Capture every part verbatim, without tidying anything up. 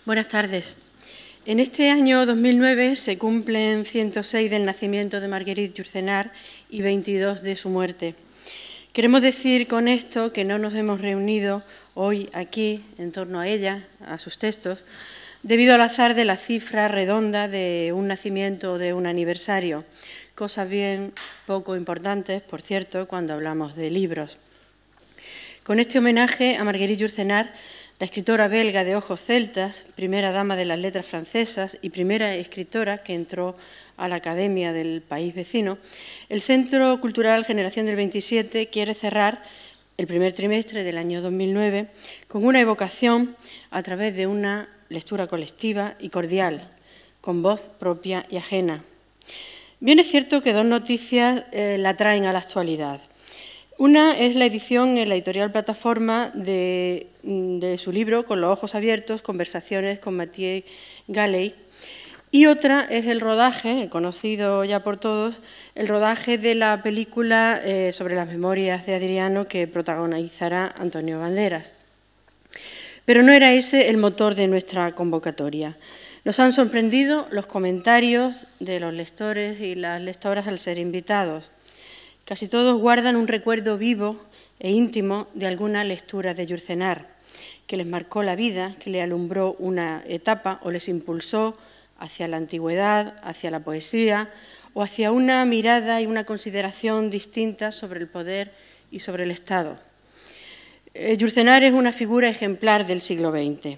Buenas tardes. En este año dos mil nueve se cumplen ciento seis del nacimiento de Marguerite Yourcenar y veintidós de su muerte. Queremos decir con esto que no nos hemos reunido hoy aquí en torno a ella, a sus textos, debido al azar de la cifra redonda de un nacimiento o de un aniversario, cosas bien poco importantes, por cierto, cuando hablamos de libros. Con este homenaje a Marguerite Yourcenar, la escritora belga de ojos celtas, primera dama de las letras francesas y primera escritora que entró a la Academia del país vecino, el Centro Cultural Generación del veintisiete quiere cerrar el primer trimestre del año dos mil nueve con una evocación a través de una lectura colectiva y cordial, con voz propia y ajena. Bien es cierto que dos noticias eh, la traen a la actualidad. Una es la edición en la editorial Plataforma de, de su libro Con los ojos abiertos, conversaciones con Mathieu Galey, y otra es el rodaje, conocido ya por todos, el rodaje de la película eh, sobre las memorias de Adriano que protagonizará Antonio Banderas. Pero no era ese el motor de nuestra convocatoria. Nos han sorprendido los comentarios de los lectores y las lectoras al ser invitados. Casi todos guardan un recuerdo vivo e íntimo de alguna lectura de Yourcenar, que les marcó la vida, que le alumbró una etapa o les impulsó hacia la antigüedad, hacia la poesía o hacia una mirada y una consideración distinta sobre el poder y sobre el Estado. Eh, Yourcenar es una figura ejemplar del siglo veinte.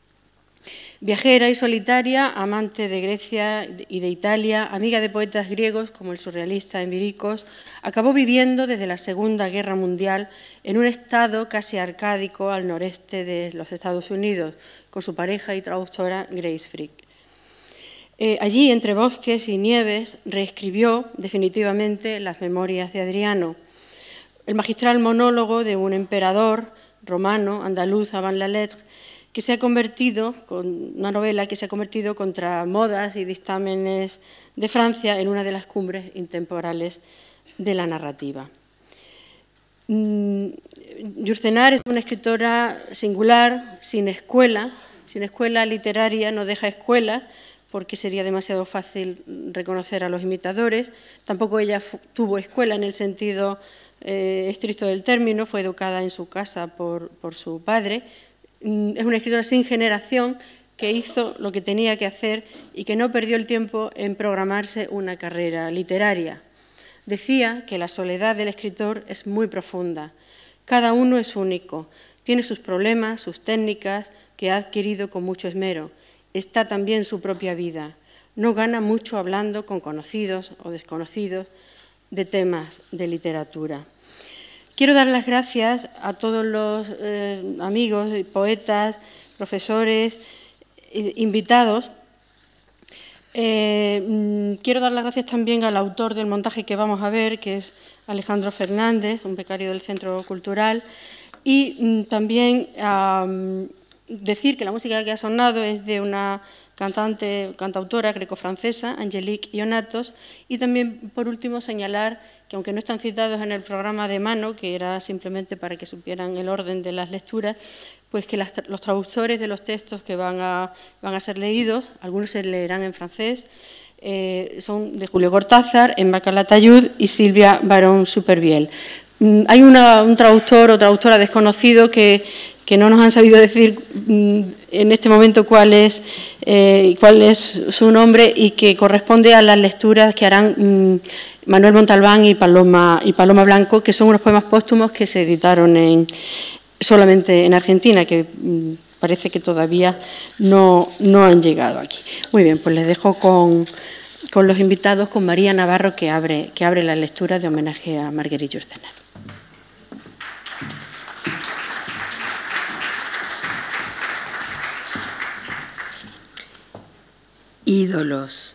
Viajera y solitaria, amante de Grecia y de Italia, amiga de poetas griegos como el surrealista Enviricos, acabó viviendo desde la Segunda Guerra Mundial en un estado casi arcádico al noreste de los Estados Unidos, con su pareja y traductora Grace Frick. Eh, allí, entre bosques y nieves, reescribió definitivamente las memorias de Adriano, el magistral monólogo de un emperador romano, andaluz, avant la lettre, que se ha convertido, con una novela que se ha convertido contra modas y dictámenes de Francia en una de las cumbres intemporales de la narrativa. Yourcenar es una escritora singular, sin escuela, sin escuela literaria, no deja escuela, porque sería demasiado fácil reconocer a los imitadores. Tampoco ella tuvo escuela en el sentido eh, estricto del término, fue educada en su casa por, por su padre. Es una escritora sin generación que hizo lo que tenía que hacer y que no perdió el tiempo en programarse una carrera literaria. Decía que la soledad del escritor es muy profunda. Cada uno es único, tiene sus problemas, sus técnicas que ha adquirido con mucho esmero. Está también su propia vida. No gana mucho hablando con conocidos o desconocidos de temas de literatura. Quiero dar las gracias a todos los eh, amigos, poetas, profesores, eh, invitados. Eh, quiero dar las gracias también al autor del montaje que vamos a ver, que es Alejandro Fernández, un becario del Centro Cultural, y mm, también a um, decir que la música que ha sonado es de una cantante, cantautora greco-francesa, Angélique Ionatos, y también, por último, señalar que, aunque no están citados en el programa de mano, que era simplemente para que supieran el orden de las lecturas, pues que las, los traductores de los textos que van a, van a ser leídos, algunos se leerán en francés, eh, son de Julio Cortázar, Emma Calatayud y Silvia Barón Supervielle. Mm, hay una, un traductor o traductora desconocido que, que no nos han sabido decir mm, en este momento cuál es, eh, cuál es su nombre y que corresponde a las lecturas que harán mm, Manuel Montalbán y Paloma, y Paloma Blanco, que son unos poemas póstumos que se editaron en, solamente en Argentina, que mmm, parece que todavía no, no han llegado aquí. Muy bien, pues les dejo con, con los invitados, con María Navarro, que abre, que abre la lectura de homenaje a Marguerite Yourcenar. Ídolos,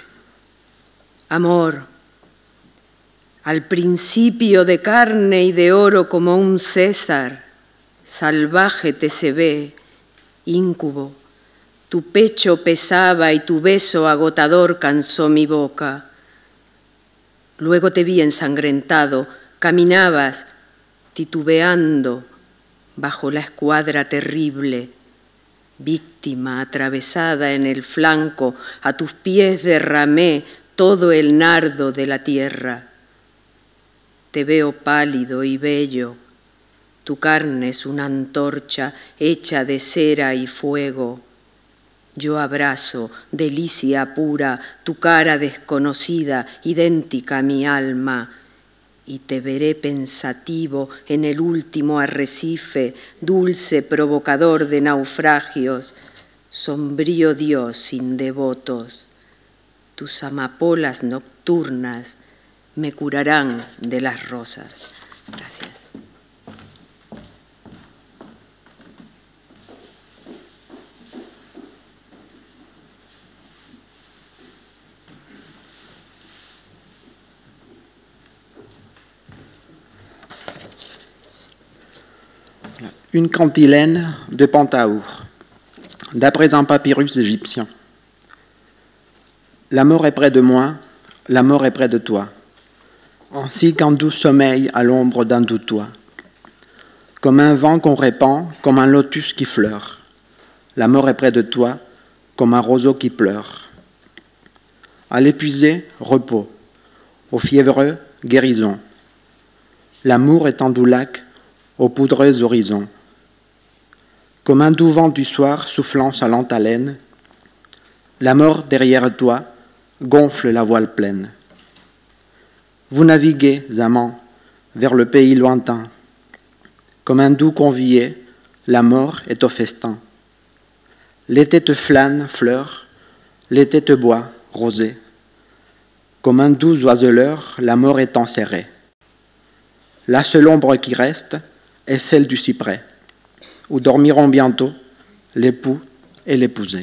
amor, al principio de carne y de oro como un César, salvaje te se ve, íncubo, tu pecho pesaba y tu beso agotador cansó mi boca. Luego te vi ensangrentado, caminabas titubeando bajo la escuadra terrible, víctima atravesada en el flanco, a tus pies derramé todo el nardo de la tierra. Te veo pálido y bello, tu carne es una antorcha hecha de cera y fuego. Yo abrazo, delicia pura, tu cara desconocida, idéntica a mi alma, y te veré pensativo en el último arrecife, dulce provocador de naufragios, sombrío Dios sin devotos. Tus amapolas nocturnas me curarán de las rosas. Gracias. Une cantilène de Pentahour, d'après un papyrus égyptien. La mort est près de moi, la mort est près de toi, ainsi qu'un doux sommeil à l'ombre d'un doux toit. Comme un vent qu'on répand, comme un lotus qui fleure, la mort est près de toi, comme un roseau qui pleure. À l'épuisé, repos, au fiévreux, guérison. L'amour est un doux lac, aux poudreux horizons. Comme un doux vent du soir soufflant sa lente haleine, la mort derrière toi gonfle la voile pleine. Vous naviguez, amants, vers le pays lointain. Comme un doux convié, la mort est au festin. L'été te flâne, fleur, l'été te boit, rosée. Comme un doux oiseleur, la mort est enserrée. La seule ombre qui reste est celle du cyprès, où dormiront bientôt l'époux et l'épousée.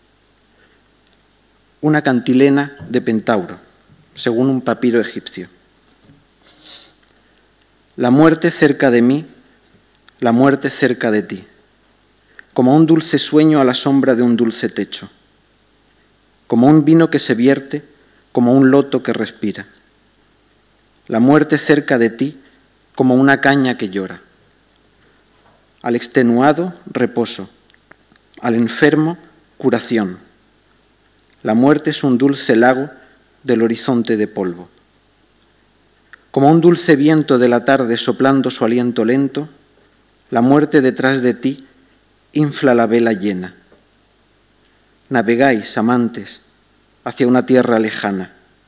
Una cantilena de Pentauro, según un papiro egipcio. La muerte cerca de mí, la muerte cerca de ti, como un dulce sueño a la sombra de un dulce techo, como un vino que se vierte, como un loto que respira. La muerte cerca de ti, como una caña que llora. Al extenuado, reposo. Al enfermo, curación. La muerte es un dulce lago del horizonte de polvo. Como un dulce viento de la tarde soplando su aliento lento, la muerte detrás de ti infla la vela llena. Navegáis, amantes, hacia una tierra lejana.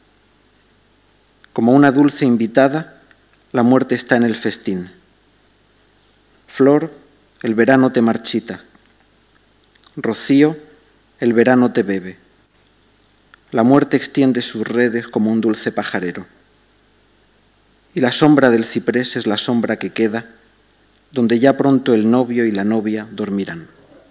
Como una dulce invitada, la muerte está en el festín. Flor, el verano te marchita. Rocío, el verano te bebe. La muerte extiende sus redes como un dulce pajarero. Y la sombra del ciprés es la sombra que queda, donde ya pronto el novio y la novia dormirán.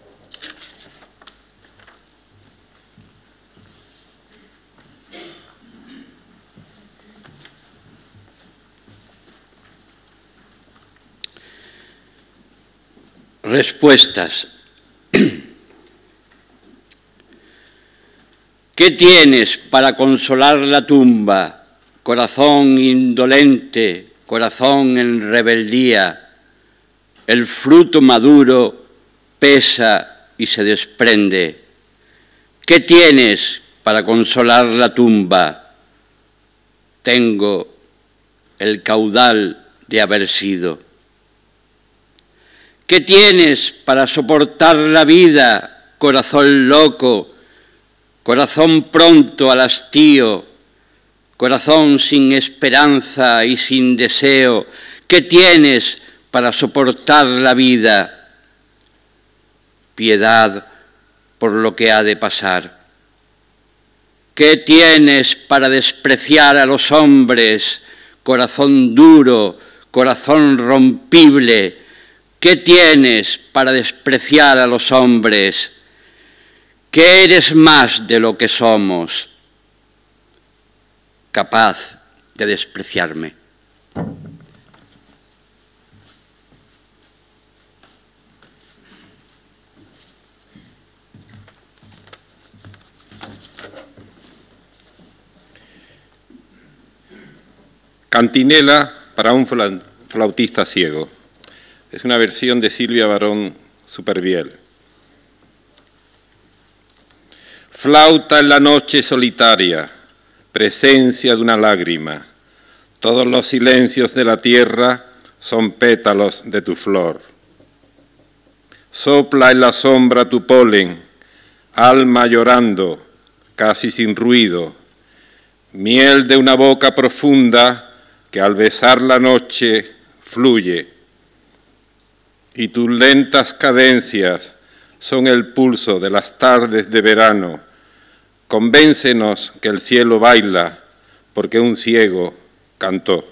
Respuestas. ¿Qué tienes para consolar la tumba, corazón indolente, corazón en rebeldía? El fruto maduro pesa y se desprende. ¿Qué tienes para consolar la tumba? Tengo el caudal de haber sido. ¿Qué tienes para soportar la vida, corazón loco, corazón pronto al hastío, corazón sin esperanza y sin deseo? ¿Qué tienes para soportar la vida? Piedad por lo que ha de pasar. ¿Qué tienes para despreciar a los hombres, corazón duro, corazón rompible? ¿Qué tienes para despreciar a los hombres? ¿Qué eres más de lo que somos? Capaz de despreciarme. Cantinela para un flautista ciego. Es una versión de Silvia Barón Supervielle. Flauta en la noche solitaria, presencia de una lágrima. Todos los silencios de la tierra son pétalos de tu flor. Sopla en la sombra tu polen, alma llorando, casi sin ruido. Miel de una boca profunda que al besar la noche fluye. Y tus lentas cadencias son el pulso de las tardes de verano. Convéncenos que el cielo baila porque un ciego cantó.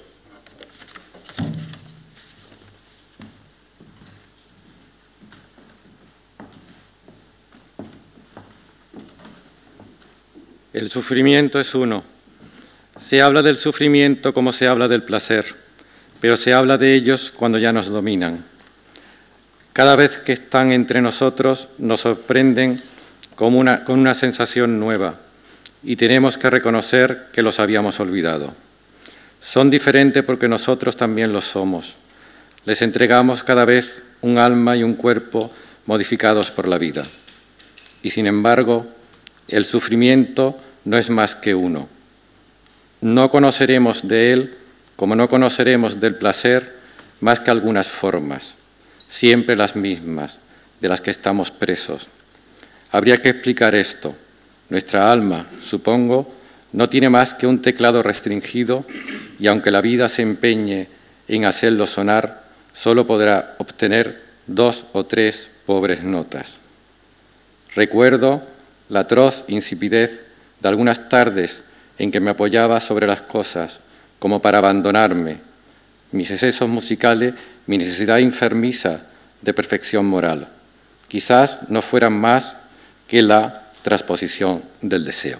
El sufrimiento es uno. Se habla del sufrimiento como se habla del placer, pero se habla de ellos cuando ya nos dominan. Cada vez que están entre nosotros nos sorprenden como una, con una sensación nueva y tenemos que reconocer que los habíamos olvidado. Son diferentes porque nosotros también lo somos. Les entregamos cada vez un alma y un cuerpo modificados por la vida. Y sin embargo, el sufrimiento no es más que uno. No conoceremos de él como no conoceremos del placer más que algunas formas, siempre las mismas, de las que estamos presos. Habría que explicar esto. Nuestra alma, supongo, no tiene más que un teclado restringido y aunque la vida se empeñe en hacerlo sonar, solo podrá obtener dos o tres pobres notas. Recuerdo la atroz insipidez de algunas tardes en que me apoyaba sobre las cosas como para abandonarme, mis excesos musicales, mi necesidad enfermiza de perfección moral. Quizás no fueran más que la transposición del deseo.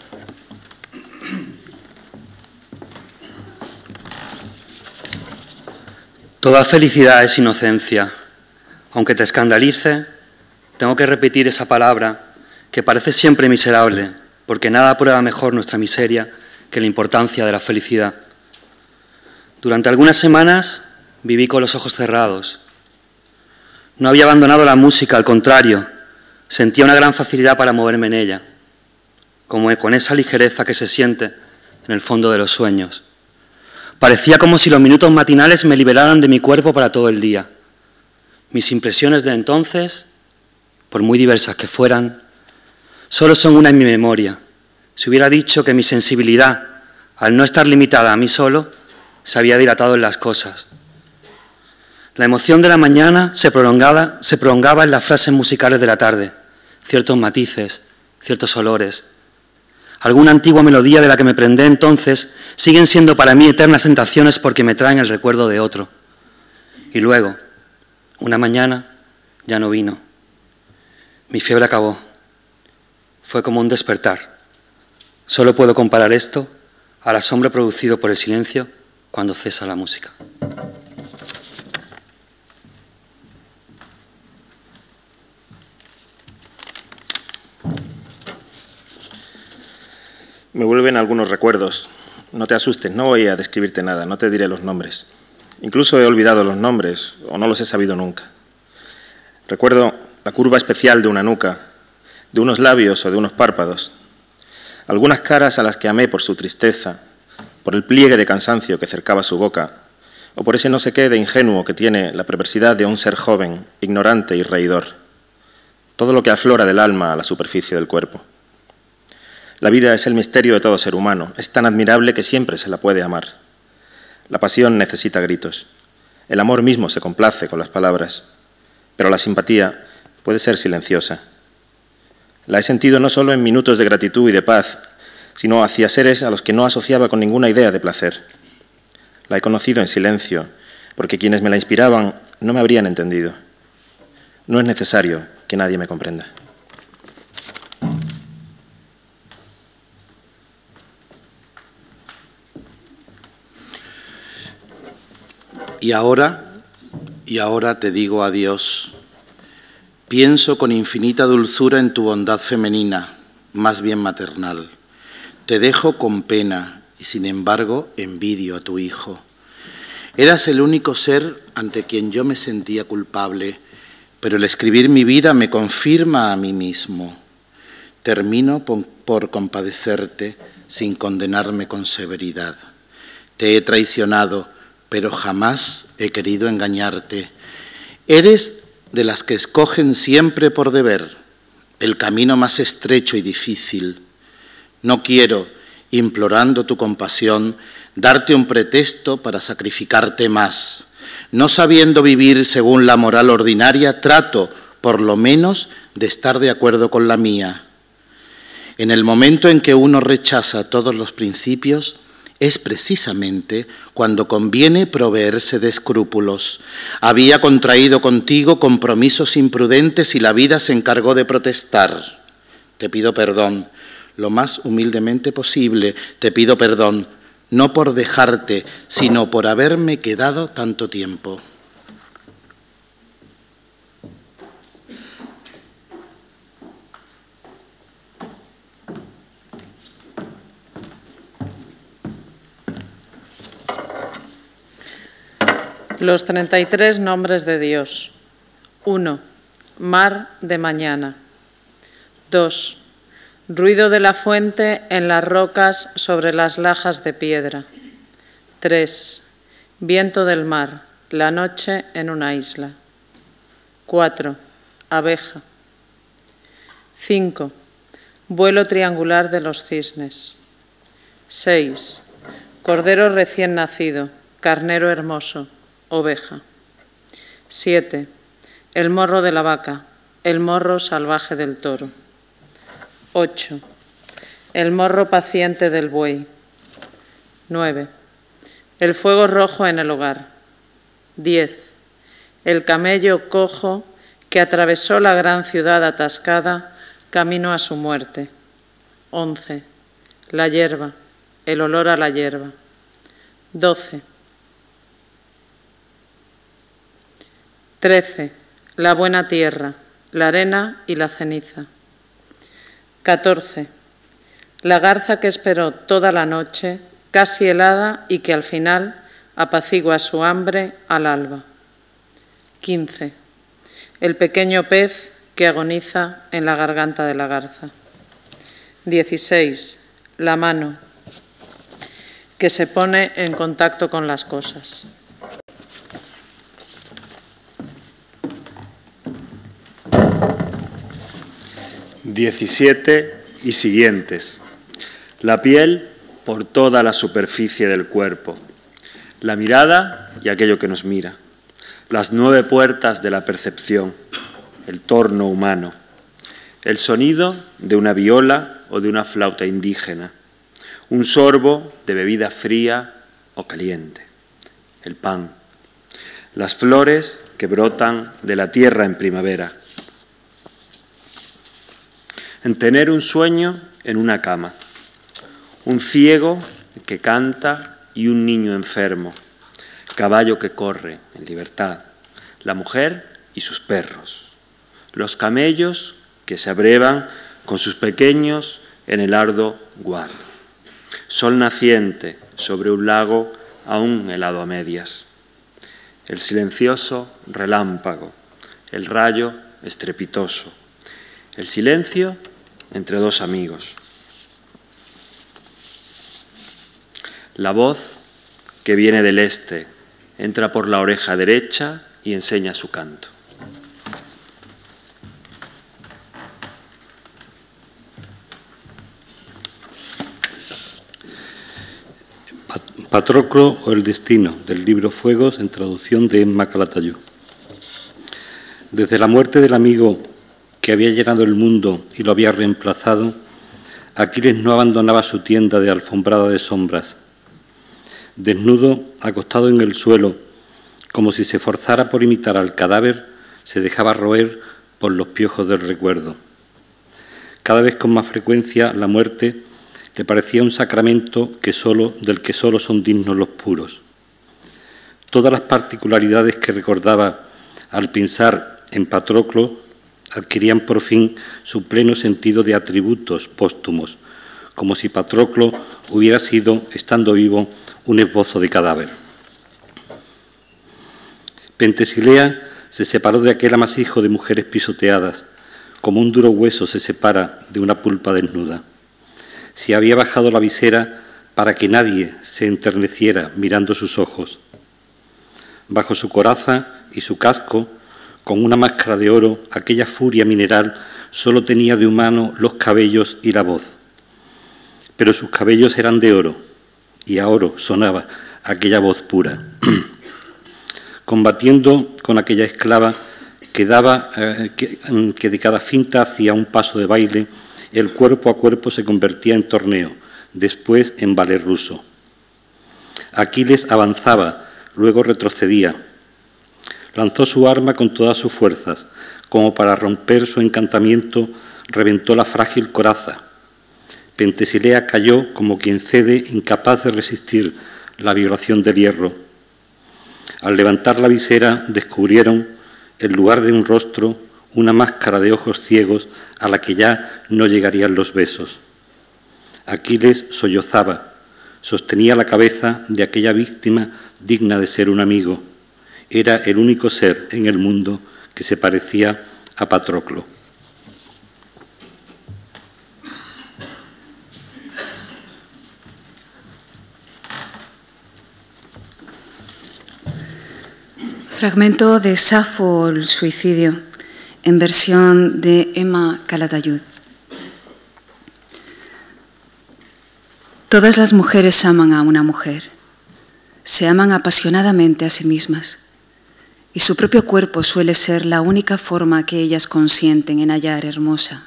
Toda felicidad es inocencia. Aunque te escandalice, tengo que repetir esa palabra que parece siempre miserable, porque nada prueba mejor nuestra miseria que la importancia de la felicidad. Durante algunas semanas viví con los ojos cerrados. No había abandonado la música, al contrario, sentía una gran facilidad para moverme en ella, como con esa ligereza que se siente en el fondo de los sueños. Parecía como si los minutos matinales me liberaran de mi cuerpo para todo el día. Mis impresiones de entonces, por muy diversas que fueran, solo son una en mi memoria. Si hubiera dicho que mi sensibilidad, al no estar limitada a mí solo, se había dilatado en las cosas. La emoción de la mañana se prolongaba, se prolongaba en las frases musicales de la tarde, ciertos matices, ciertos olores. Alguna antigua melodía de la que me prendé entonces siguen siendo para mí eternas tentaciones porque me traen el recuerdo de otro. Y luego, una mañana, ya no vino. Mi fiebre acabó. Fue como un despertar. Solo puedo comparar esto al asombro producido por el silencio cuando cesa la música. Me vuelven algunos recuerdos. No te asustes, no voy a describirte nada, no te diré los nombres. Incluso he olvidado los nombres, o no los he sabido nunca. Recuerdo la curva especial de una nuca, de unos labios o de unos párpados. Algunas caras a las que amé por su tristeza, por el pliegue de cansancio que cercaba su boca, o por ese no sé qué de ingenuo que tiene la perversidad de un ser joven, ignorante y reidor. Todo lo que aflora del alma a la superficie del cuerpo. La vida es el misterio de todo ser humano, es tan admirable que siempre se la puede amar. La pasión necesita gritos, el amor mismo se complace con las palabras, pero la simpatía puede ser silenciosa. La he sentido no solo en minutos de gratitud y de paz, sino hacia seres a los que no asociaba con ninguna idea de placer. La he conocido en silencio, porque quienes me la inspiraban no me habrían entendido. No es necesario que nadie me comprenda. Y ahora, y ahora te digo adiós. Pienso con infinita dulzura en tu bondad femenina, más bien maternal. Te dejo con pena y sin embargo envidio a tu hijo. Eras el único ser ante quien yo me sentía culpable, pero el escribir mi vida me confirma a mí mismo. termino por compadecerte sin condenarme con severidad. Te he traicionado, pero jamás he querido engañarte. Eres de las que escogen siempre por deber el camino más estrecho y difícil. No quiero, implorando tu compasión, darte un pretexto para sacrificarte más. No sabiendo vivir según la moral ordinaria, trato, por lo menos, de estar de acuerdo con la mía. En el momento en que uno rechaza todos los principios, es precisamente cuando conviene proveerse de escrúpulos. Había contraído contigo compromisos imprudentes y la vida se encargó de protestar. Te pido perdón, lo más humildemente posible, te pido perdón, no por dejarte, sino por haberme quedado tanto tiempo. Los treinta y tres nombres de Dios. uno. Mar de mañana. dos. Ruido de la fuente en las rocas sobre las lajas de piedra. tres. Viento del mar, la noche en una isla. cuatro. Abeja. cinco. Vuelo triangular de los cisnes. seis. Cordero recién nacido, carnero hermoso, oveja. siete. El morro de la vaca, el morro salvaje del toro. ocho. El morro paciente del buey. nueve. El fuego rojo en el hogar. diez. El camello cojo que atravesó la gran ciudad atascada camino a su muerte. once. La hierba, el olor a la hierba. doce. trece. La buena tierra, la arena y la ceniza. catorce. La garza que esperó toda la noche, casi helada y que al final apacigua su hambre al alba. quince. El pequeño pez que agoniza en la garganta de la garza. dieciséis. La mano que se pone en contacto con las cosas. diecisiete y siguientes. La piel por toda la superficie del cuerpo, la mirada y aquello que nos mira, las nueve puertas de la percepción, el torno humano, el sonido de una viola o de una flauta indígena, un sorbo de bebida fría o caliente, el pan, las flores que brotan de la tierra en primavera, en tener un sueño en una cama, un ciego que canta y un niño enfermo, caballo que corre en libertad, la mujer y sus perros, los camellos que se abrevan con sus pequeños en el ardo guardo, sol naciente sobre un lago aún helado a medias, el silencioso relámpago, el rayo estrepitoso, el silencio entre dos amigos. La voz que viene del este entra por la oreja derecha y enseña su canto. Patroclo o el destino, del libro Fuegos, en traducción de Emma Calatayud. Desde la muerte del amigo que había llenado el mundo y lo había reemplazado, Aquiles no abandonaba su tienda de alfombrada de sombras. Desnudo, acostado en el suelo, como si se forzara por imitar al cadáver, se dejaba roer por los piojos del recuerdo. Cada vez con más frecuencia la muerte le parecía un sacramento que solo, del que solo son dignos los puros. Todas las particularidades que recordaba al pensar en Patroclo adquirían por fin su pleno sentido de atributos póstumos, como si Patroclo hubiera sido, estando vivo, un esbozo de cadáver. Pentesilea se separó de aquel amasijo de mujeres pisoteadas, como un duro hueso se separa de una pulpa desnuda. Se había bajado la visera para que nadie se enterneciera mirando sus ojos. Bajo su coraza y su casco, con una máscara de oro, aquella furia mineral solo tenía de humano los cabellos y la voz. Pero sus cabellos eran de oro, y a oro sonaba aquella voz pura. Combatiendo con aquella esclava que, daba, eh, que, que de cada finta hacía un paso de baile, el cuerpo a cuerpo se convertía en torneo, después en ballet ruso. Aquiles avanzaba, luego retrocedía. Lanzó su arma con todas sus fuerzas, como para romper su encantamiento, reventó la frágil coraza. Pentesilea cayó como quien cede, incapaz de resistir la vibración del hierro. Al levantar la visera, descubrieron, en lugar de un rostro, una máscara de ojos ciegos a la que ya no llegarían los besos. Aquiles sollozaba, sostenía la cabeza de aquella víctima digna de ser un amigo. Era el único ser en el mundo que se parecía a Patroclo. Fragmento de Safo, el suicidio, en versión de Emma Calatayud. Todas las mujeres aman a una mujer, se aman apasionadamente a sí mismas, y su propio cuerpo suele ser la única forma que ellas consienten en hallar hermosa.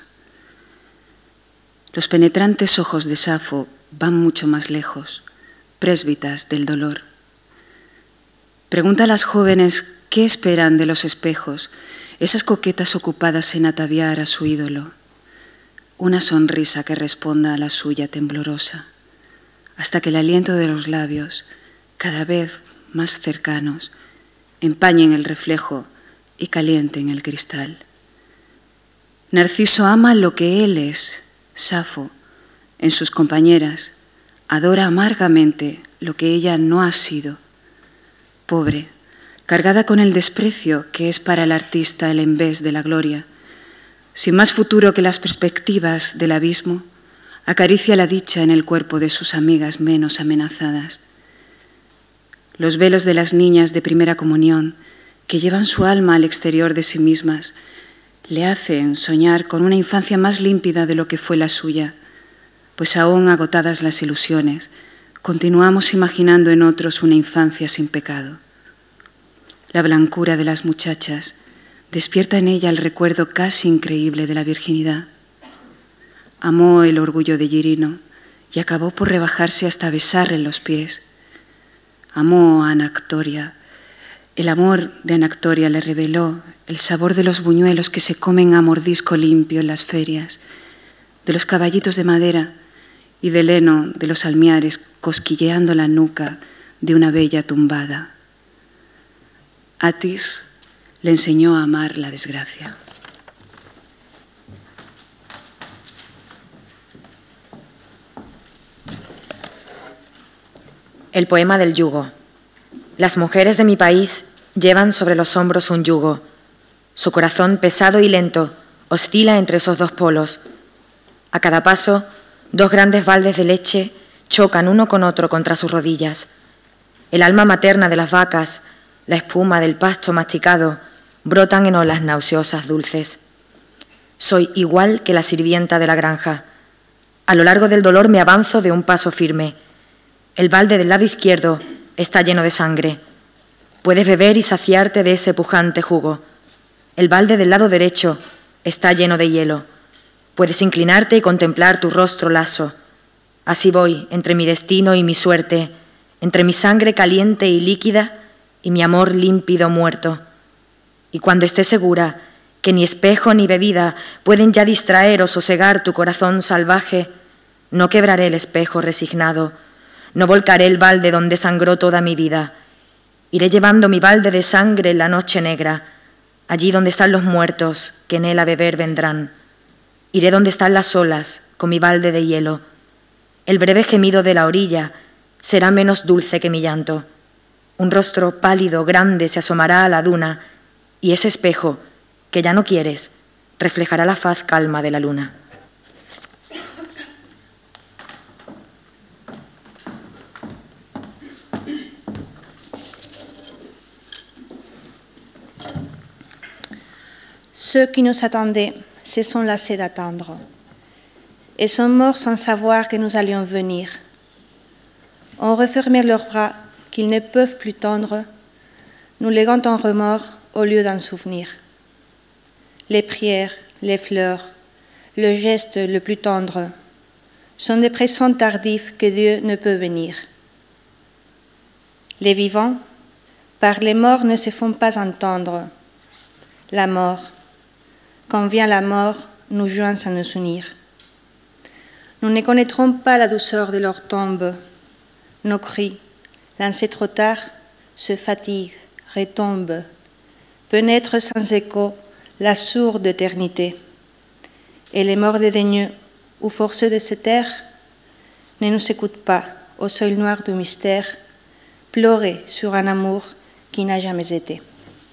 Los penetrantes ojos de Safo van mucho más lejos, présbitas del dolor. Pregunta a las jóvenes qué esperan de los espejos, esas coquetas ocupadas en ataviar a su ídolo. Una sonrisa que responda a la suya temblorosa, hasta que el aliento de los labios, cada vez más cercanos, empañen el reflejo y calienten el cristal. Narciso ama lo que él es, Safo, en sus compañeras, adora amargamente lo que ella no ha sido. Pobre, cargada con el desprecio que es para el artista el envés de la gloria, sin más futuro que las perspectivas del abismo, acaricia la dicha en el cuerpo de sus amigas menos amenazadas. Los velos de las niñas de primera comunión, que llevan su alma al exterior de sí mismas, le hacen soñar con una infancia más límpida de lo que fue la suya, pues aún agotadas las ilusiones, continuamos imaginando en otros una infancia sin pecado. La blancura de las muchachas despierta en ella el recuerdo casi increíble de la virginidad. Amó el orgullo de Girino y acabó por rebajarse hasta besarle los pies. Amó a Anactoria. El amor de Anactoria le reveló el sabor de los buñuelos que se comen a mordisco limpio en las ferias, de los caballitos de madera y del heno de los almiares cosquilleando la nuca de una bella tumbada. Atis le enseñó a amar la desgracia. El poema del yugo. Las mujeres de mi país llevan sobre los hombros un yugo. Su corazón pesado y lento oscila entre esos dos polos. A cada paso, dos grandes baldes de leche chocan uno con otro contra sus rodillas. El alma materna de las vacas, la espuma del pasto masticado, brotan en olas nauseosas dulces. Soy igual que la sirvienta de la granja. A lo largo del dolor me avanzo de un paso firme. El balde del lado izquierdo está lleno de sangre. Puedes beber y saciarte de ese pujante jugo. El balde del lado derecho está lleno de hielo. Puedes inclinarte y contemplar tu rostro laso. Así voy entre mi destino y mi suerte, entre mi sangre caliente y líquida y mi amor límpido muerto. Y cuando esté segura que ni espejo ni bebida pueden ya distraer o sosegar tu corazón salvaje, no quebraré el espejo resignado, no volcaré el balde donde sangró toda mi vida. Iré llevando mi balde de sangre en la noche negra, allí donde están los muertos que en él a beber vendrán. Iré donde están las olas con mi balde de hielo. El breve gemido de la orilla será menos dulce que mi llanto. Un rostro pálido, grande, se asomará a la duna y ese espejo, que ya no quieres, reflejará la faz calma de la luna. Ceux qui nous attendaient se sont lassés d'attendre et sont morts sans savoir que nous allions venir. Ont refermé leurs bras qu'ils ne peuvent plus tendre, nous léguant un remords au lieu d'un souvenir. Les prières, les fleurs, le geste le plus tendre sont des présents tardifs que Dieu ne peut bénir. Les vivants, par les morts, ne se font pas entendre. La mort, quand vient la mort, nous joint à nous unir. Nous ne connaîtrons pas la douceur de leur tombe. Nos cris, lancés trop tard, se fatiguent, retombent, pénètrent sans écho la sourde éternité. Et les morts dédaigneux ou forceux de se taire ne nous écoutent pas au seuil noir du mystère, pleurer sur un amour qui n'a jamais été.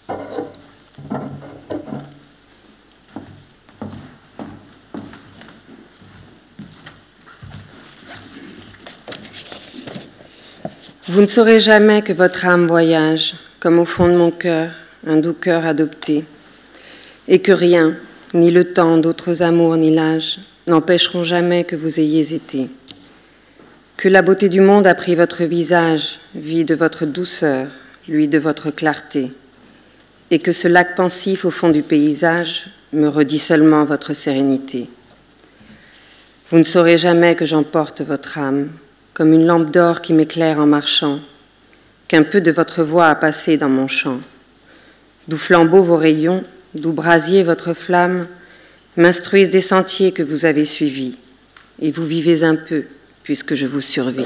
Vous ne saurez jamais que votre âme voyage, comme au fond de mon cœur, un doux cœur adopté, et que rien, ni le temps d'autres amours, ni l'âge, n'empêcheront jamais que vous ayez été. Que la beauté du monde a pris votre visage, vie de votre douceur, lui de votre clarté, et que ce lac pensif au fond du paysage me redit seulement votre sérénité. Vous ne saurez jamais que j'emporte votre âme, comme une lampe d'or qui m'éclaire en marchant, qu'un peu de votre voix a passé dans mon champ. D'où flambeaux vos rayons, d'où brasier votre flamme, m'instruisent des sentiers que vous avez suivis, et vous vivez un peu, puisque je vous survis.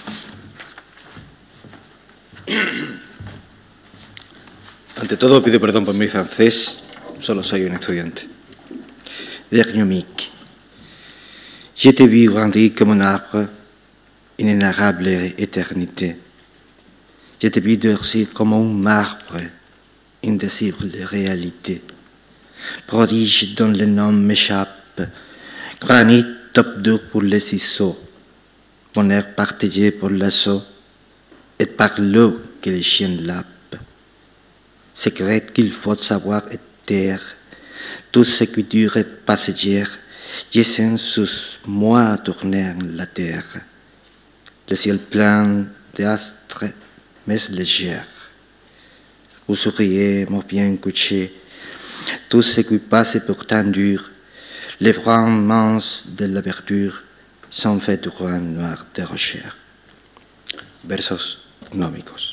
Ante todo, pido perdón por mi francés, solo soy un estudiante. Vergnomique. Je t'ai vu grandir comme un arbre, inénarrable éternité. Je t'ai vu durcir comme un marbre, indicible réalité. Prodige dont le nom m'échappe, granit top dur pour les ciseaux, bonheur partagé pour l'assaut, et par l'eau que les chiens lapent. Secret qu'il faut savoir et taire, tout ce qui dure est passager, je sens sous moi tourner la terre. Le ciel plein d'astres, mais légère. Vous souriez, mon bien couché, tout ce qui passe est pourtant dur. Les bras minces de la verdure sont faits de roi noir de rochère. Versos gnómicos.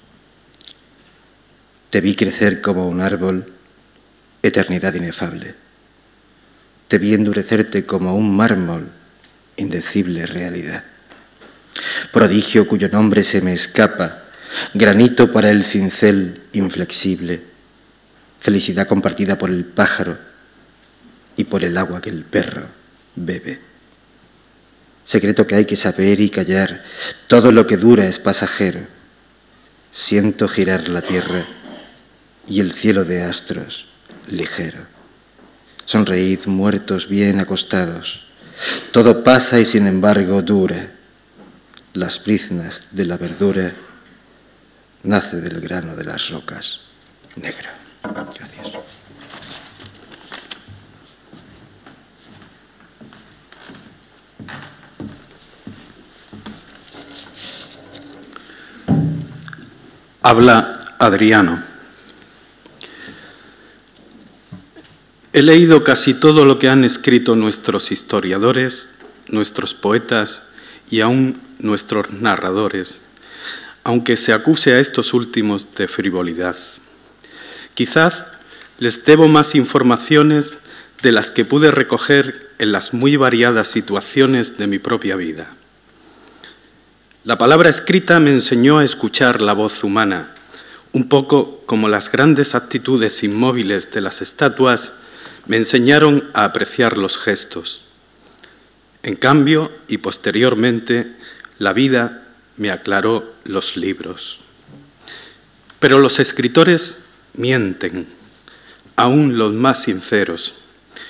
Te vi crecer como un árbol, eternidad inefable. Te vi endurecerte como un mármol, indecible realidad. Prodigio cuyo nombre se me escapa, granito para el cincel inflexible, felicidad compartida por el pájaro y por el agua que el perro bebe. Secreto que hay que saber y callar, todo lo que dura es pasajero. Siento girar la tierra y el cielo de astros ligero. Sonreíd muertos bien acostados, todo pasa y sin embargo dura. Las briznas de la verdura nace del grano de las rocas negro. Gracias. Habla Adriano. He leído casi todo lo que han escrito nuestros historiadores, nuestros poetas y aún nuestros narradores, aunque se acuse a estos últimos de frivolidad. Quizás les debo más informaciones de las que pude recoger en las muy variadas situaciones de mi propia vida. La palabra escrita me enseñó a escuchar la voz humana, un poco como las grandes actitudes inmóviles de las estatuas me enseñaron a apreciar los gestos. En cambio, y posteriormente, la vida me aclaró los libros. Pero los escritores mienten, aún los más sinceros.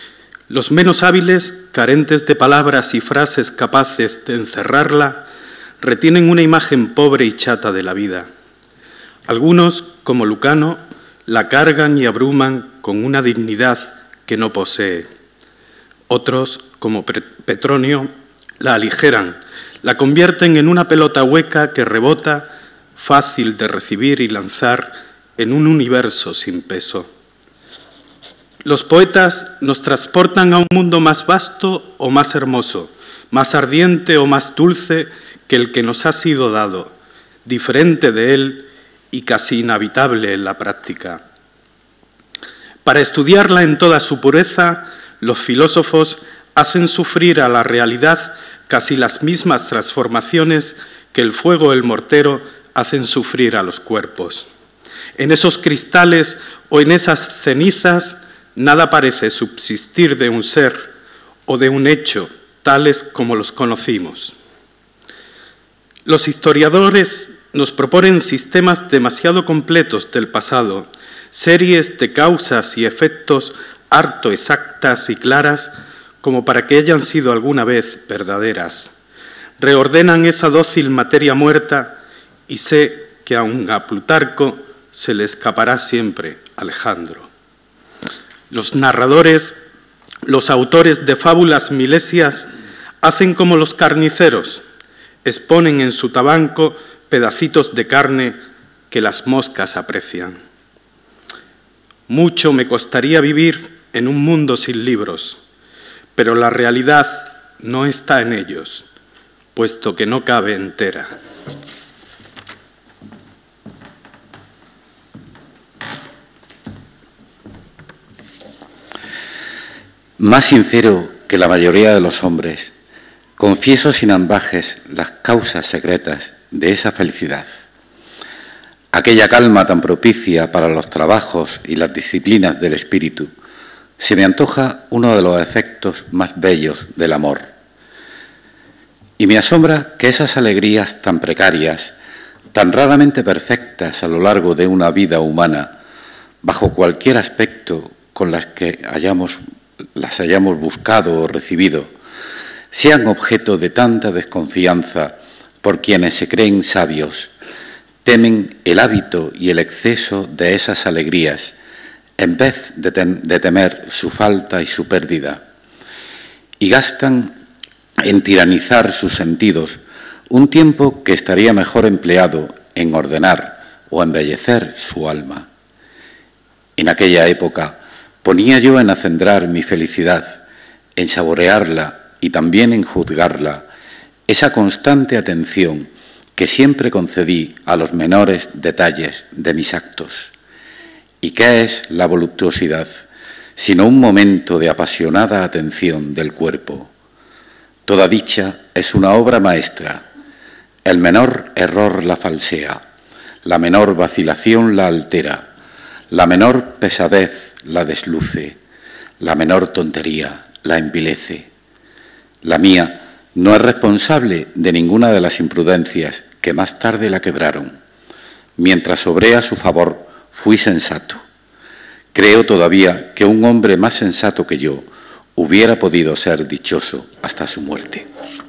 Los menos hábiles, carentes de palabras y frases capaces de encerrarla, retienen una imagen pobre y chata de la vida. Algunos, como Lucano, la cargan y abruman con una dignidad que no posee. Otros, como Petronio, la aligeran, la convierten en una pelota hueca que rebota, fácil de recibir y lanzar en un universo sin peso. Los poetas nos transportan a un mundo más vasto o más hermoso, más ardiente o más dulce que el que nos ha sido dado, diferente de él y casi inhabitable en la práctica. Para estudiarla en toda su pureza, los filósofos hacen sufrir a la realidad casi las mismas transformaciones que el fuego o el mortero hacen sufrir a los cuerpos. En esos cristales o en esas cenizas nada parece subsistir de un ser o de un hecho tales como los conocimos. Los historiadores nos proponen sistemas demasiado completos del pasado, series de causas y efectos harto exactas y claras como para que hayan sido alguna vez verdaderas. Reordenan esa dócil materia muerta y sé que aun a Plutarco se le escapará siempre Alejandro. Los narradores, los autores de fábulas milesias, hacen como los carniceros, exponen en su tabanco pedacitos de carne que las moscas aprecian. Mucho me costaría vivir en un mundo sin libros, pero la realidad no está en ellos, puesto que no cabe entera. Más sincero que la mayoría de los hombres, confieso sin ambajes las causas secretas de esa felicidad. Aquella calma tan propicia para los trabajos y las disciplinas del espíritu, se me antoja uno de los efectos más bellos del amor. Y me asombra que esas alegrías tan precarias, tan raramente perfectas a lo largo de una vida humana, bajo cualquier aspecto con las que hayamos, las hayamos buscado o recibido, sean objeto de tanta desconfianza por quienes se creen sabios, temen el hábito y el exceso de esas alegrías, en vez de, tem de temer su falta y su pérdida, y gastan en tiranizar sus sentidos un tiempo que estaría mejor empleado en ordenar o embellecer su alma. En aquella época ponía yo en acendrar mi felicidad, en saborearla y también en juzgarla, esa constante atención que siempre concedí a los menores detalles de mis actos. ¿Y qué es la voluptuosidad, sino un momento de apasionada atención del cuerpo? Toda dicha es una obra maestra. El menor error la falsea, la menor vacilación la altera, la menor pesadez la desluce, la menor tontería la envilece. La mía no es responsable de ninguna de las imprudencias que más tarde la quebraron. Mientras obré a su favor, fui sensato. Creo todavía que un hombre más sensato que yo hubiera podido ser dichoso hasta su muerte.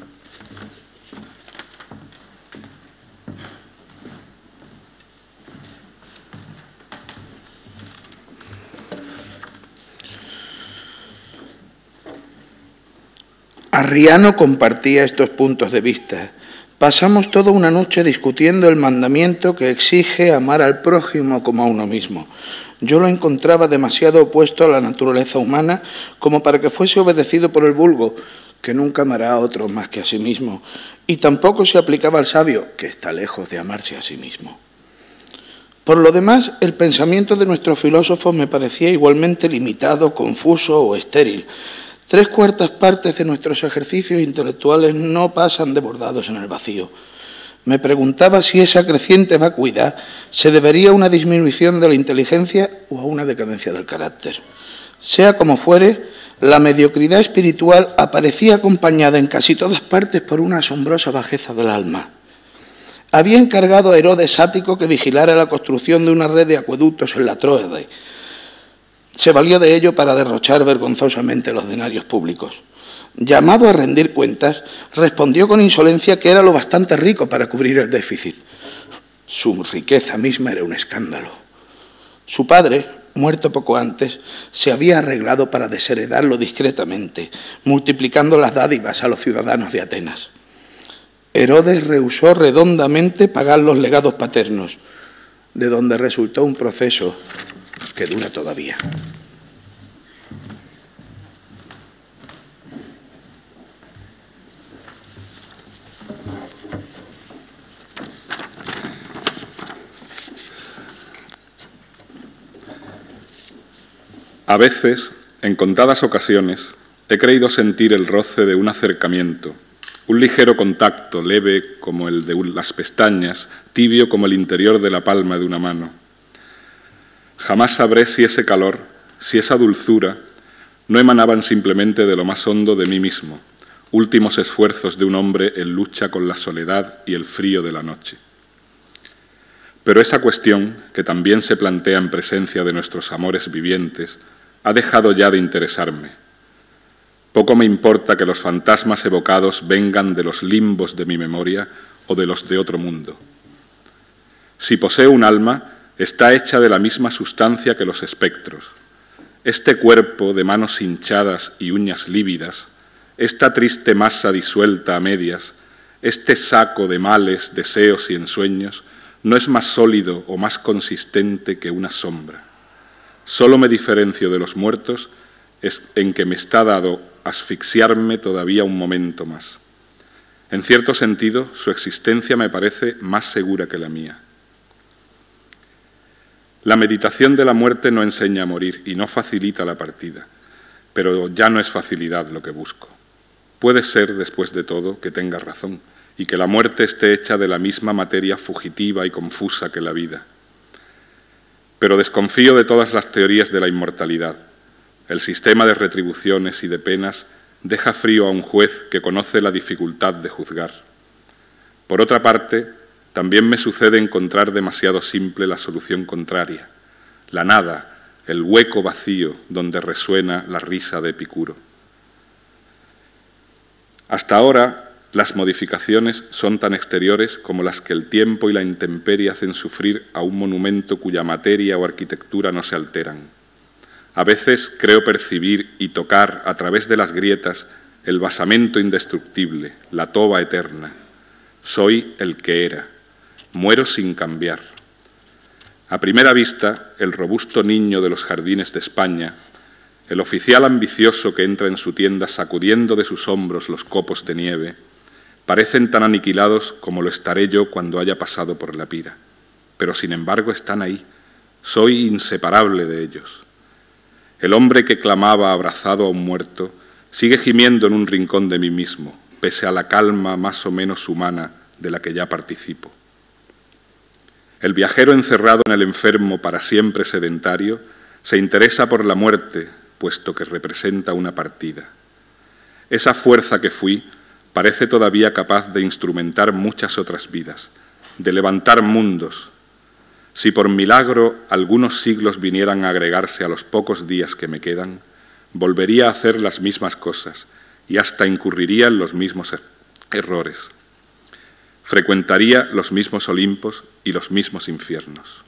Arriano compartía estos puntos de vista. Pasamos toda una noche discutiendo el mandamiento que exige amar al prójimo como a uno mismo. Yo lo encontraba demasiado opuesto a la naturaleza humana como para que fuese obedecido por el vulgo, que nunca amará a otro más que a sí mismo, y tampoco se aplicaba al sabio, que está lejos de amarse a sí mismo. Por lo demás, el pensamiento de nuestros filósofos me parecía igualmente limitado, confuso o estéril. Tres cuartas partes de nuestros ejercicios intelectuales no pasan desbordados en el vacío. Me preguntaba si esa creciente vacuidad se debería a una disminución de la inteligencia o a una decadencia del carácter. Sea como fuere, la mediocridad espiritual aparecía acompañada en casi todas partes por una asombrosa bajeza del alma. Había encargado a Herodes Ático que vigilara la construcción de una red de acueductos en la Tróade. se valió de ello para derrochar vergonzosamente los denarios públicos. Llamado a rendir cuentas, respondió con insolencia que era lo bastante rico para cubrir el déficit. Su riqueza misma era un escándalo. Su padre, muerto poco antes, se había arreglado para desheredarlo discretamente, multiplicando las dádivas a los ciudadanos de Atenas. Herodes rehusó redondamente pagar los legados paternos, de donde resultó un proceso que dura todavía. A veces, en contadas ocasiones, he creído sentir el roce de un acercamiento, un ligero contacto, leve como el de las pestañas, tibio como el interior de la palma de una mano. Jamás sabré si ese calor, si esa dulzura, no emanaban simplemente de lo más hondo de mí mismo, últimos esfuerzos de un hombre en lucha con la soledad y el frío de la noche. Pero esa cuestión, que también se plantea en presencia de nuestros amores vivientes, ha dejado ya de interesarme. Poco me importa que los fantasmas evocados vengan de los limbos de mi memoria o de los de otro mundo. Si poseo un alma, está hecha de la misma sustancia que los espectros. Este cuerpo de manos hinchadas y uñas lívidas, esta triste masa disuelta a medias, este saco de males, deseos y ensueños, no es más sólido o más consistente que una sombra. Solo me diferencio de los muertos es en que me está dado asfixiarme todavía un momento más. En cierto sentido, su existencia me parece más segura que la mía. La meditación de la muerte no enseña a morir y no facilita la partida, pero ya no es facilidad lo que busco. Puede ser, después de todo, que tenga razón y que la muerte esté hecha de la misma materia fugitiva y confusa que la vida. Pero desconfío de todas las teorías de la inmortalidad. El sistema de retribuciones y de penas deja frío a un juez que conoce la dificultad de juzgar. Por otra parte, también me sucede encontrar demasiado simple la solución contraria, la nada, el hueco vacío donde resuena la risa de Epicuro. Hasta ahora, las modificaciones son tan exteriores como las que el tiempo y la intemperie hacen sufrir a un monumento cuya materia o arquitectura no se alteran. A veces creo percibir y tocar a través de las grietas el basamento indestructible, la toba eterna. Soy el que era, muero sin cambiar. A primera vista, el robusto niño de los jardines de España, el oficial ambicioso que entra en su tienda sacudiendo de sus hombros los copos de nieve, parecen tan aniquilados como lo estaré yo cuando haya pasado por la pira. Pero sin embargo están ahí. Soy inseparable de ellos. El hombre que clamaba abrazado a un muerto sigue gimiendo en un rincón de mí mismo, pese a la calma más o menos humana de la que ya participo. El viajero encerrado en el enfermo para siempre sedentario se interesa por la muerte, puesto que representa una partida. Esa fuerza que fui parece todavía capaz de instrumentar muchas otras vidas, de levantar mundos. Si por milagro algunos siglos vinieran a agregarse a los pocos días que me quedan, volvería a hacer las mismas cosas y hasta incurriría en los mismos errores. Frecuentaría los mismos Olimpos y los mismos infiernos.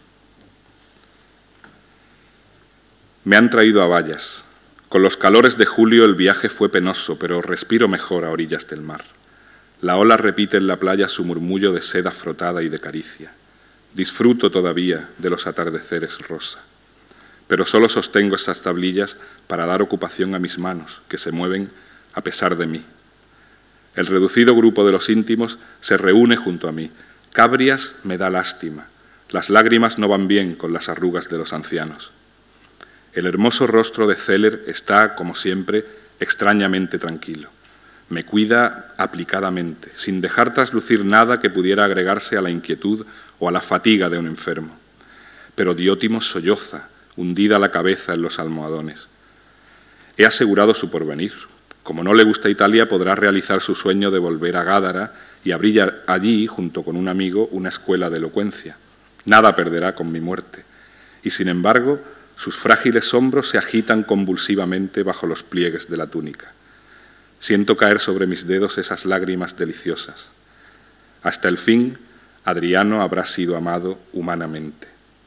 Me han traído a Bayas. Con los calores de julio el viaje fue penoso, pero respiro mejor a orillas del mar. La ola repite en la playa su murmullo de seda frotada y de caricia. Disfruto todavía de los atardeceres rosa, pero solo sostengo estas tablillas para dar ocupación a mis manos, que se mueven a pesar de mí. El reducido grupo de los íntimos se reúne junto a mí. Cabrias me da lástima. Las lágrimas no van bien con las arrugas de los ancianos. El hermoso rostro de Celer está, como siempre, extrañamente tranquilo. Me cuida aplicadamente, sin dejar traslucir nada que pudiera agregarse a la inquietud o a la fatiga de un enfermo. Pero Diótimo solloza, hundida la cabeza en los almohadones. He asegurado su porvenir. Como no le gusta Italia, podrá realizar su sueño de volver a Gádara y abrir allí, junto con un amigo, una escuela de elocuencia. Nada perderá con mi muerte. Y sin embargo, Sus frágiles hombros se agitan convulsivamente bajo los pliegues de la túnica. Siento caer sobre mis dedos esas lágrimas deliciosas. Hasta el fin, Adriano habrá sido amado humanamente.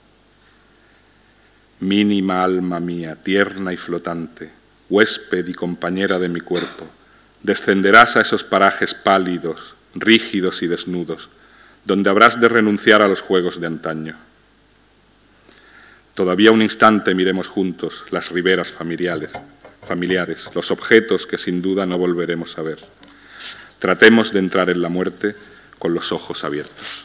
Mínima alma mía, tierna y flotante, huésped y compañera de mi cuerpo, descenderás a esos parajes pálidos, rígidos y desnudos, donde habrás de renunciar a los juegos de antaño. Todavía un instante miremos juntos las riberas familiares, familiares, los objetos que sin duda no volveremos a ver. Tratemos de entrar en la muerte con los ojos abiertos.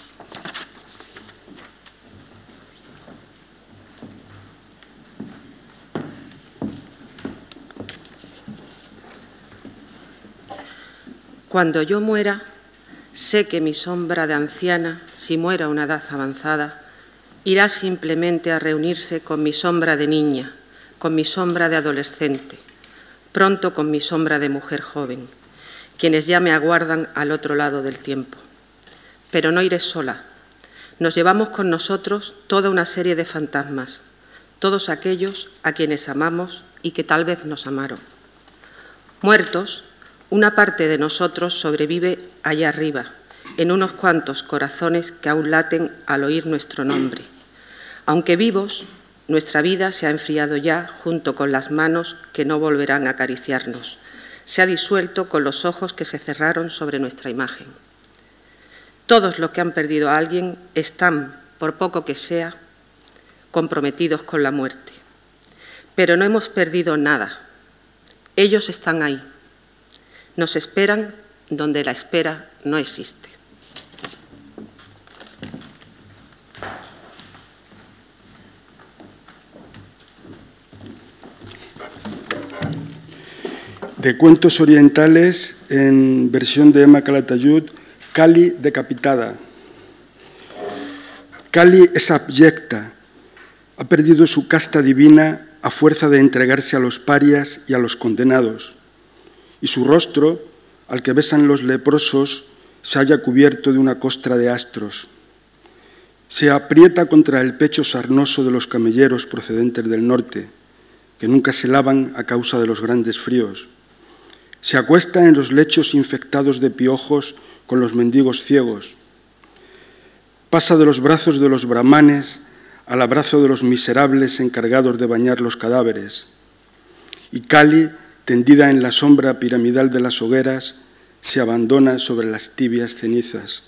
Cuando yo muera, sé que mi sombra de anciana, si muera a una edad avanzada, irá simplemente a reunirse con mi sombra de niña, con mi sombra de adolescente, pronto con mi sombra de mujer joven, quienes ya me aguardan al otro lado del tiempo. Pero no iré sola. Nos llevamos con nosotros toda una serie de fantasmas, todos aquellos a quienes amamos y que tal vez nos amaron. Muertos, una parte de nosotros sobrevive allá arriba, en unos cuantos corazones que aún laten al oír nuestro nombre. Aunque vivos, nuestra vida se ha enfriado ya junto con las manos que no volverán a acariciarnos. Se ha disuelto con los ojos que se cerraron sobre nuestra imagen. Todos los que han perdido a alguien están, por poco que sea, comprometidos con la muerte. Pero no hemos perdido nada. Ellos están ahí. Nos esperan donde la espera no existe. De cuentos orientales, en versión de Emma Calatayud, Kali decapitada. Kali es abyecta, ha perdido su casta divina a fuerza de entregarse a los parias y a los condenados, y su rostro, al que besan los leprosos, se halla cubierto de una costra de astros. Se aprieta contra el pecho sarnoso de los camelleros procedentes del norte, que nunca se lavan a causa de los grandes fríos. Se acuesta en los lechos infectados de piojos con los mendigos ciegos. Pasa de los brazos de los brahmanes al abrazo de los miserables encargados de bañar los cadáveres. Y Kali, tendida en la sombra piramidal de las hogueras, se abandona sobre las tibias cenizas.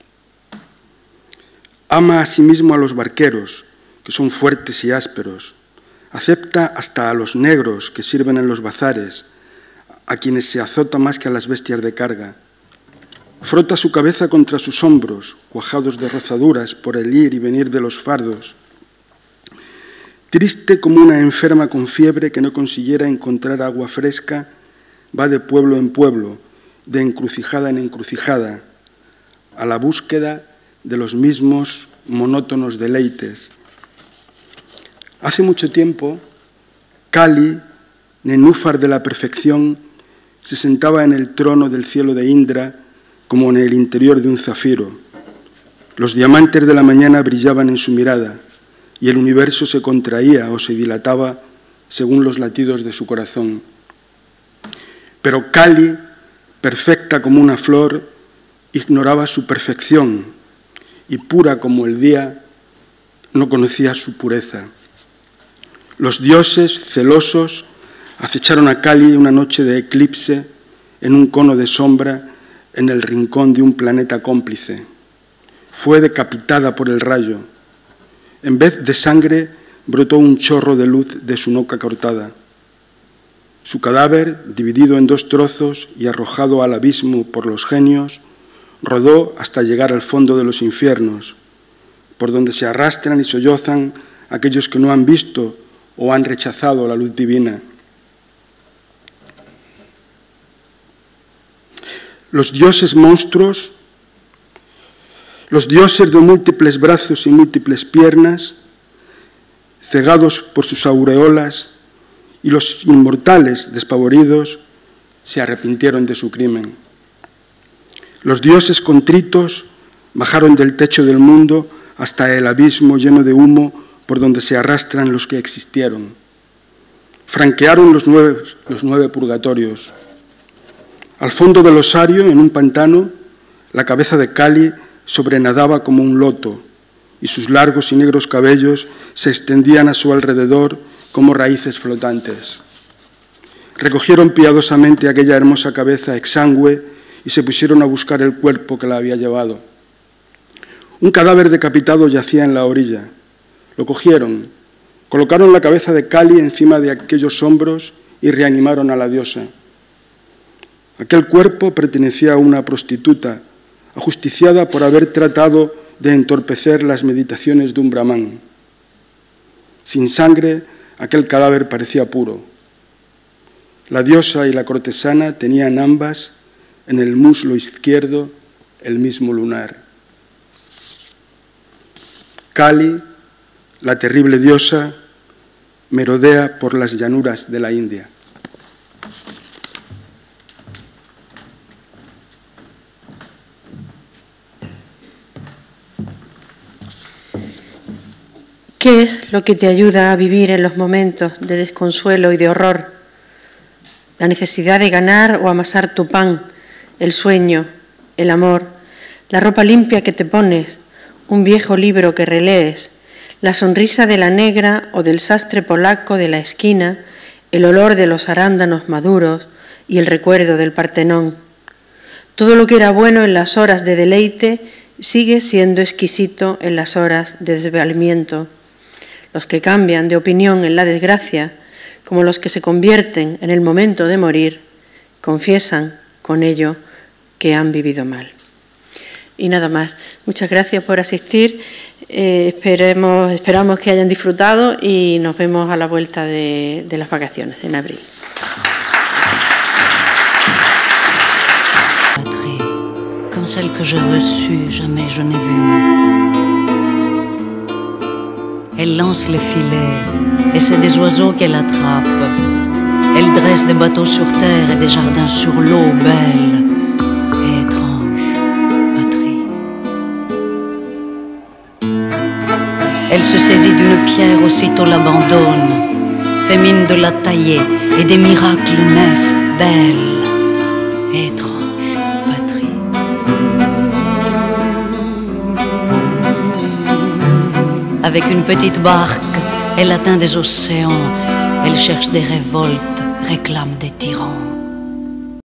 Ama asimismo a los barqueros, que son fuertes y ásperos. Acepta hasta a los negros que sirven en los bazares, a quienes se azota más que a las bestias de carga. Frota su cabeza contra sus hombros, cuajados de rozaduras por el ir y venir de los fardos. Triste como una enferma con fiebre que no consiguiera encontrar agua fresca, va de pueblo en pueblo, de encrucijada en encrucijada, a la búsqueda de los mismos monótonos deleites. Hace mucho tiempo, Kali, nenúfar de la perfección, se sentaba en el trono del cielo de Indra como en el interior de un zafiro. Los diamantes de la mañana brillaban en su mirada y el universo se contraía o se dilataba según los latidos de su corazón. Pero Kali, perfecta como una flor, ignoraba su perfección y pura como el día, no conocía su pureza. Los dioses, celosos, acecharon a Kali una noche de eclipse en un cono de sombra en el rincón de un planeta cómplice. Fue decapitada por el rayo. En vez de sangre, brotó un chorro de luz de su nuca cortada. Su cadáver, dividido en dos trozos y arrojado al abismo por los genios, rodó hasta llegar al fondo de los infiernos, por donde se arrastran y sollozan aquellos que no han visto o han rechazado la luz divina. Los dioses monstruos, los dioses de múltiples brazos y múltiples piernas, cegados por sus aureolas, y los inmortales, despavoridos, se arrepintieron de su crimen. Los dioses contritos bajaron del techo del mundo hasta el abismo lleno de humo por donde se arrastran los que existieron. Franquearon los nueve, los nueve purgatorios. Al fondo del osario, en un pantano, la cabeza de Cali sobrenadaba como un loto y sus largos y negros cabellos se extendían a su alrededor como raíces flotantes. Recogieron piadosamente aquella hermosa cabeza exangüe y se pusieron a buscar el cuerpo que la había llevado. Un cadáver decapitado yacía en la orilla. Lo cogieron, colocaron la cabeza de Cali encima de aquellos hombros y reanimaron a la diosa. Aquel cuerpo pertenecía a una prostituta, ajusticiada por haber tratado de entorpecer las meditaciones de un brahmán. Sin sangre, aquel cadáver parecía puro. La diosa y la cortesana tenían ambas en el muslo izquierdo el mismo lunar. Kali, la terrible diosa, merodea por las llanuras de la India. ¿Qué es lo que te ayuda a vivir en los momentos de desconsuelo y de horror? La necesidad de ganar o amasar tu pan, el sueño, el amor, la ropa limpia que te pones, un viejo libro que relees, la sonrisa de la negra o del sastre polaco de la esquina, el olor de los arándanos maduros y el recuerdo del Partenón. Todo lo que era bueno en las horas de deleite sigue siendo exquisito en las horas de desvalimiento. Los que cambian de opinión en la desgracia, como los que se convierten en el momento de morir, confiesan con ello que han vivido mal. Y nada más. Muchas gracias por asistir. Eh, esperemos, esperamos que hayan disfrutado y nos vemos a la vuelta de, de las vacaciones en abril. Comme celle que j'ai reçue, jamais je n'ai vue. Elle lance les filets et c'est des oiseaux qu'elle attrape. Elle dresse des bateaux sur terre et des jardins sur l'eau, belle et étrange patrie. Elle se saisit d'une pierre, aussitôt l'abandonne, fait mine de la tailler et des miracles naissent, belle et étrange. Avec une petite barque, elle atteint des océans, elle cherche des révoltes, réclame des tyrans.